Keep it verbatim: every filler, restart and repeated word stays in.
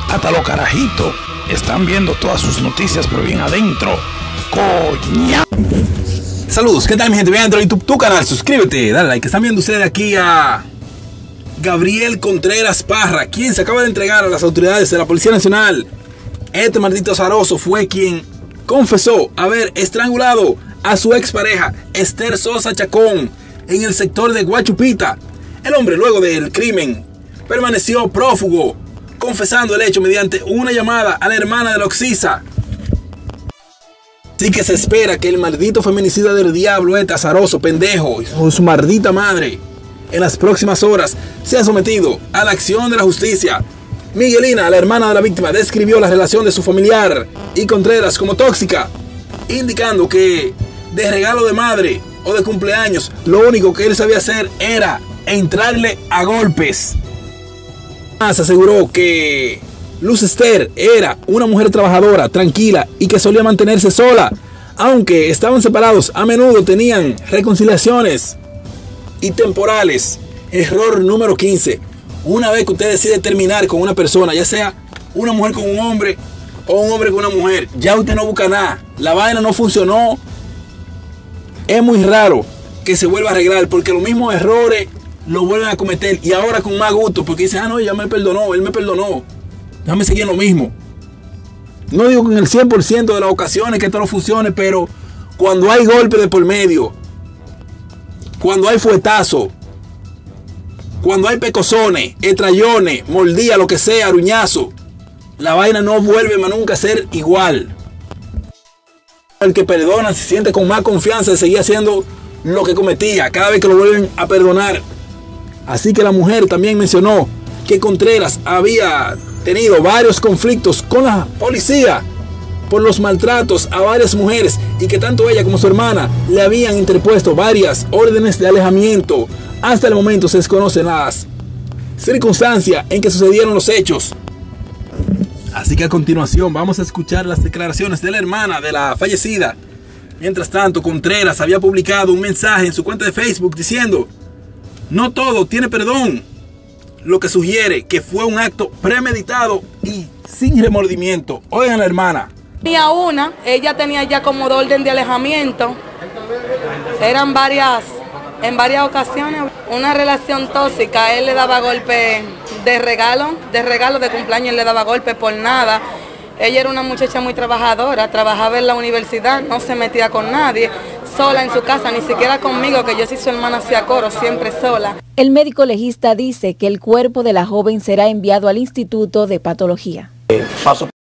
hasta los carajitos están viendo todas sus noticias, pero bien adentro. ¡Coña! Saludos, ¿qué tal mi gente? Bien adentro de YouTube, tu canal, suscríbete, dale like. Están viendo ustedes aquí a Gabriel Contreras Parra, quien se acaba de entregar a las autoridades de la Policía Nacional. Este maldito azaroso fue quien confesó haber estrangulado a su expareja Esther Sosa Chacón en el sector de Guachupita. El hombre, luego del crimen, permaneció prófugo, confesando el hecho mediante una llamada a la hermana de la Oxisa. Así que se espera que el maldito feminicida del diablo, este azaroso pendejo, o su maldita madre, en las próximas horas sea sometido a la acción de la justicia. Miguelina, la hermana de la víctima, describió la relación de su familiar y Contreras como tóxica, indicando que de regalo de madre o de cumpleaños, lo único que él sabía hacer era entrarle a golpes. Además, aseguró que Luz Esther era una mujer trabajadora, tranquila y que solía mantenerse sola. Aunque estaban separados, a menudo tenían reconciliaciones y temporales. Error número quince. Una vez que usted decide terminar con una persona, ya sea una mujer con un hombre o un hombre con una mujer, ya usted no busca nada. La vaina no funcionó. Es muy raro que se vuelva a arreglar, porque los mismos errores lo vuelven a cometer, y ahora con más gusto, porque dice, ah no, ya me perdonó, él me perdonó, déjame seguir en lo mismo. No digo que en el cien por ciento de las ocasiones que esto no funcione, pero cuando hay golpe de por medio, cuando hay fuetazo, cuando hay pecosones, estrellones, mordía, lo que sea, aruñazo, la vaina no vuelve más nunca a ser igual. El que perdona se siente con más confianza de seguir haciendo lo que cometía cada vez que lo vuelven a perdonar. Así que la mujer también mencionó que Contreras había tenido varios conflictos con la policía por los maltratos a varias mujeres, y que tanto ella como su hermana le habían interpuesto varias órdenes de alejamiento. Hasta el momento se desconocen las circunstancias en que sucedieron los hechos. Así que a continuación vamos a escuchar las declaraciones de la hermana de la fallecida. Mientras tanto, Contreras había publicado un mensaje en su cuenta de Facebook diciendo: no todo tiene perdón, lo que sugiere que fue un acto premeditado y sin remordimiento. Oigan, la hermana. Tenía una, ella tenía ya como orden de alejamiento. Eran varias, en varias ocasiones, una relación tóxica. Él le daba golpe de regalo, de regalo de cumpleaños, él le daba golpe por nada. Ella era una muchacha muy trabajadora, trabajaba en la universidad, no se metía con nadie, sola en su casa, ni siquiera conmigo, que yo soy su hermana, hacía coro, siempre sola. El médico legista dice que el cuerpo de la joven será enviado al Instituto de Patología. Eh, paso